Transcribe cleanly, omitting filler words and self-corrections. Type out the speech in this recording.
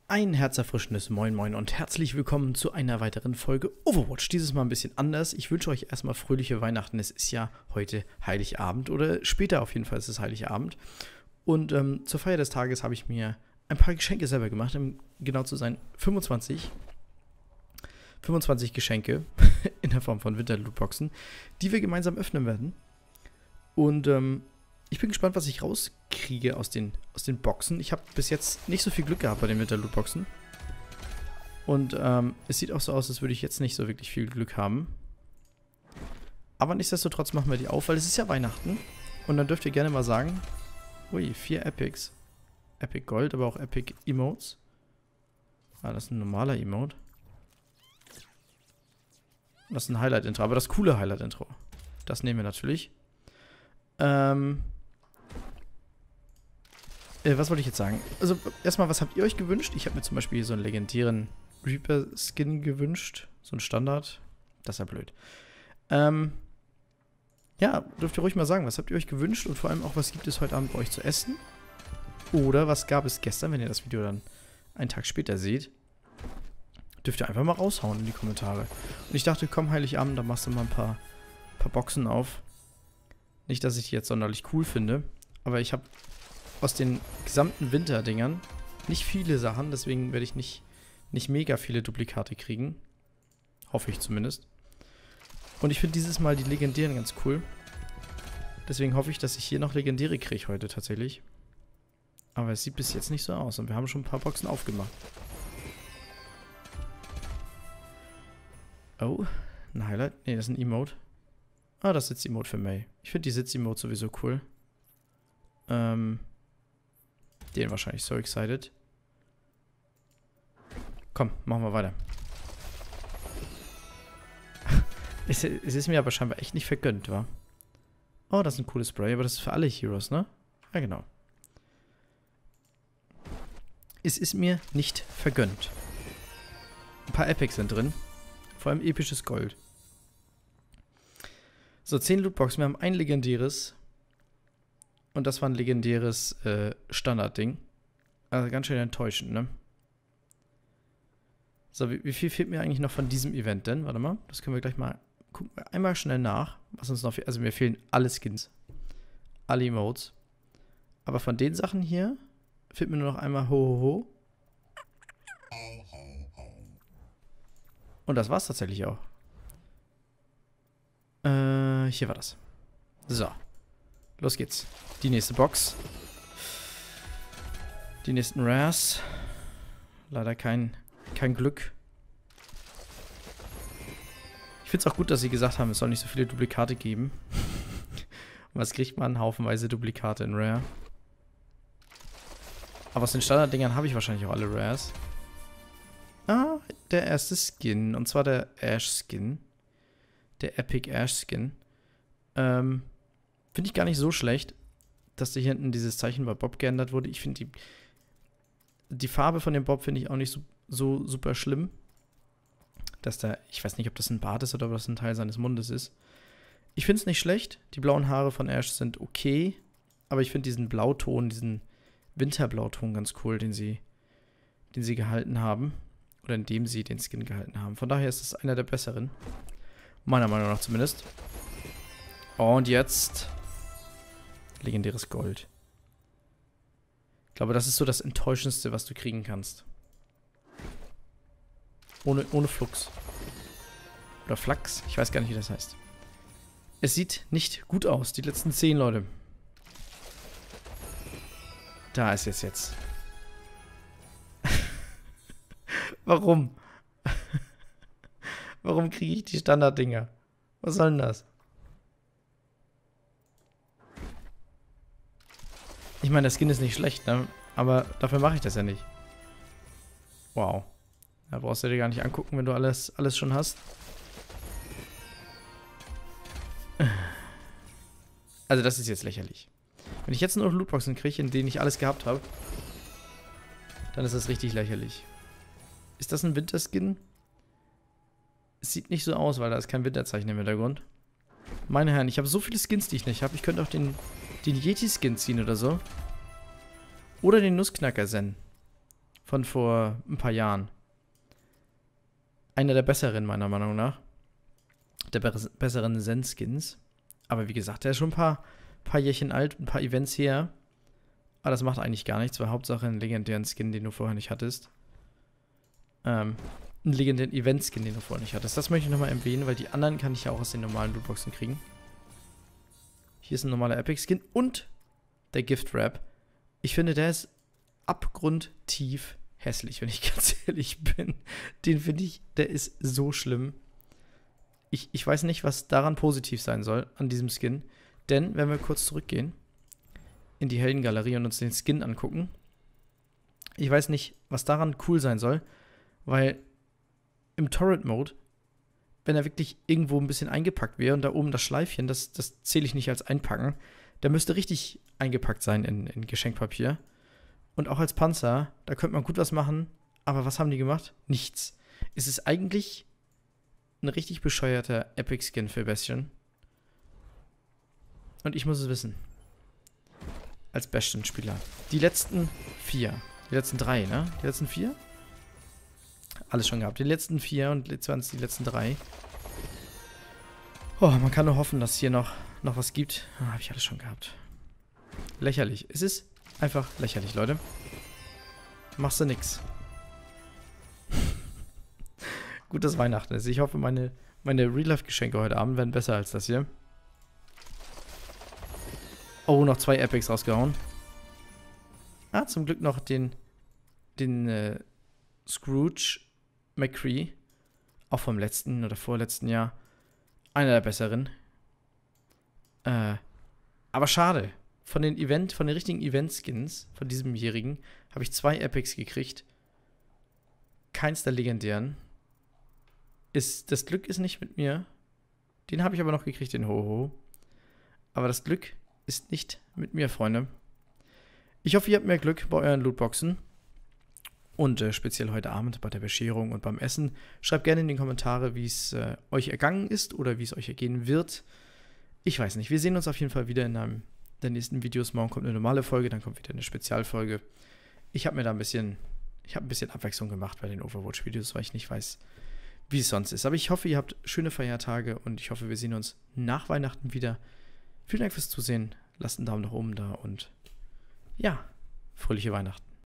Ein herzerfrischendes Moin Moin und herzlich willkommen zu einer weiteren Folge Overwatch. Dieses Mal ein bisschen anders. Ich wünsche euch erstmal fröhliche Weihnachten. Es ist ja heute Heiligabend oder später auf jeden Fall ist es Heiligabend. Und zur Feier des Tages habe ich mir ein paar Geschenke selber gemacht, um genau zu sein 25 Geschenke in der Form von Winter-Lootboxen, die wir gemeinsam öffnen werden. Und ich bin gespannt, was ich rauskriege aus den Boxen. Ich habe bis jetzt nicht so viel Glück gehabt bei den Winter-Lootboxen. Und es sieht auch so aus, als würde ich jetzt nicht so wirklich viel Glück haben. Aber nichtsdestotrotz machen wir die auf, weil es ist ja Weihnachten. Und dann dürft ihr gerne mal sagen, ui, 4 Epics. Epic Gold, aber auch Epic Emotes. Ah, das ist ein normaler Emote. Das ist ein Highlight-Intro, aber das coole Highlight-Intro. Das nehmen wir natürlich. Was wollte ich jetzt sagen? Also, erstmal, was habt ihr euch gewünscht? Ich habe mir zum Beispiel hier so einen legendären Reaper-Skin gewünscht. So ein Standard. Das ist ja blöd. Ja, dürft ihr ruhig mal sagen, was habt ihr euch gewünscht? Und vor allem auch, was gibt es heute Abend bei euch zu essen? Oder was gab es gestern, wenn ihr das Video dann einen Tag später seht? Dürft ihr einfach mal raushauen in die Kommentare. Und ich dachte, komm, Heiligabend, da machst du mal ein paar Boxen auf. Nicht, dass ich die jetzt sonderlich cool finde, aber ich habe aus den gesamten Winterdingern nicht viele Sachen, deswegen werde ich nicht mega viele Duplikate kriegen. Hoffe ich zumindest. Und ich finde dieses Mal die legendären ganz cool. Deswegen hoffe ich, dass ich hier noch legendäre kriege heute tatsächlich. Aber es sieht bis jetzt nicht so aus und wir haben schon ein paar Boxen aufgemacht. Oh, ein Highlight? Ne, das ist ein Emote. Ah, das Sitz-Emote für May. Ich finde die Sitz-Emote sowieso cool. Den wahrscheinlich so excited. Komm, machen wir weiter. Es ist mir aber scheinbar echt nicht vergönnt, wa? Oh, das ist ein cooles Spray, aber das ist für alle Heroes, ne? Ja, genau. Es ist mir nicht vergönnt. Ein paar Epics sind drin. Vor allem episches Gold. So, 10 Lootboxen. Wir haben ein legendäres. Und das war ein legendäres Standardding. Also ganz schön enttäuschend, ne? So, wie viel fehlt mir eigentlich noch von diesem Event denn? Warte mal, das können wir gleich mal gucken. Einmal schnell nach, was uns noch fehlt. Also mir fehlen alle Skins. Alle Emotes. Aber von den Sachen hier fehlt mir nur noch einmal Ho. Und das war's tatsächlich auch. Hier war das. So. Los geht's. Die nächste Box. Die nächsten Rares. Leider kein Glück. Ich finde es auch gut, dass sie gesagt haben, es soll nicht so viele Duplikate geben. Und was kriegt man? Haufenweise Duplikate in Rare. Aber aus den Standarddingern habe ich wahrscheinlich auch alle Rares. Ah, der erste Skin. Und zwar der Ash-Skin. Der Epic Ash-Skin. Finde ich gar nicht so schlecht, dass da hier hinten dieses Zeichen bei Bob geändert wurde. Ich finde die Farbe von dem Bob finde ich auch nicht so super schlimm. Dass da, ich weiß nicht, ob das ein Bart ist oder ob das ein Teil seines Mundes ist. Ich finde es nicht schlecht. Die blauen Haare von Ash sind okay. Aber ich finde diesen Blauton, diesen Winterblauton ganz cool, den sie gehalten haben. Oder in dem sie den Skin gehalten haben. Von daher ist es einer der besseren. Meiner Meinung nach zumindest. Und jetzt legendäres Gold. Ich glaube, das ist so das Enttäuschendste, was du kriegen kannst. Ohne Flux. Oder Flachs. Ich weiß gar nicht, wie das heißt. Es sieht nicht gut aus. Die letzten 10, Leute. Da ist es jetzt. Warum? Warum kriege ich die Standarddinger? Was soll denn das? Ich meine, der Skin ist nicht schlecht, ne? Aber dafür mache ich das ja nicht. Wow. Da brauchst du dir gar nicht angucken, wenn du alles schon hast. Also das ist jetzt lächerlich. Wenn ich jetzt nur noch Lootboxen kriege, in denen ich alles gehabt habe, dann ist das richtig lächerlich. Ist das ein Winterskin? Es sieht nicht so aus, weil da ist kein Winterzeichen im Hintergrund. Meine Herren, ich habe so viele Skins, die ich nicht habe. Ich könnte auch den Yeti-Skin ziehen oder so. Oder den Nussknacker Zen. von vor ein paar Jahren. Einer der besseren, meiner Meinung nach. Der besseren Zen-Skins. Aber wie gesagt, der ist schon ein paar Jährchen alt, ein paar Events her. Aber das macht eigentlich gar nichts, weil Hauptsache einen legendären Skin, den du vorher nicht hattest. Einen legendären Event-Skin, den du vorher nicht hattest. Das möchte ich nochmal erwähnen, weil die anderen kann ich ja auch aus den normalen Lootboxen kriegen. Hier ist ein normaler Epic-Skin und der Gift-Wrap. Ich finde, der ist abgrundtief hässlich, wenn ich ganz ehrlich bin. Den finde ich, der ist so schlimm. Ich weiß nicht, was daran positiv sein soll, an diesem Skin. Denn, wenn wir kurz zurückgehen in die Heldengalerie und uns den Skin angucken, ich weiß nicht, was daran cool sein soll, weil im Torrent-Mode, wenn er wirklich irgendwo ein bisschen eingepackt wäre und da oben das Schleifchen, das zähle ich nicht als Einpacken, der müsste richtig eingepackt sein in Geschenkpapier. Und auch als Panzer, da könnte man gut was machen, aber was haben die gemacht? Nichts. Es ist eigentlich ein richtig bescheuerter Epic-Skin für Bastion. Und ich muss es wissen. Als Bastion-Spieler. Die letzten 4. Die letzten 3, ne? Die letzten 4? Alles schon gehabt. Die letzten 4 und jetzt waren es die letzten 3. Oh, man kann nur hoffen, dass hier noch was gibt. Ah, habe ich alles schon gehabt. Lächerlich. Es ist einfach lächerlich, Leute. Machst du nix. Gut, dass Weihnachten ist. Ich hoffe, meine Real-Life-Geschenke heute Abend werden besser als das hier. Oh, noch 2 Epics rausgehauen. Ah, zum Glück noch den Scrooge McCree. Auch vom letzten oder vorletzten Jahr. Einer der besseren. Aber schade. Von den richtigen Event-Skins von diesem Jährigen habe ich 2 Epics gekriegt. Keins der legendären. Das Glück ist nicht mit mir. Den habe ich aber noch gekriegt, den Ho-Ho. Aber das Glück ist nicht mit mir, Freunde. Ich hoffe, ihr habt mehr Glück bei euren Lootboxen. Und speziell heute Abend bei der Bescherung und beim Essen. Schreibt gerne in die Kommentare, wie es euch ergangen ist oder wie es euch ergehen wird. Ich weiß nicht. Wir sehen uns auf jeden Fall wieder in einem der nächsten Videos. Morgen kommt eine normale Folge, dann kommt wieder eine Spezialfolge. Ich habe ein bisschen Abwechslung gemacht bei den Overwatch-Videos, weil ich nicht weiß, wie es sonst ist. Aber ich hoffe, ihr habt schöne Feiertage und ich hoffe, wir sehen uns nach Weihnachten wieder. Vielen Dank fürs Zusehen. Lasst einen Daumen nach oben da und ja, fröhliche Weihnachten.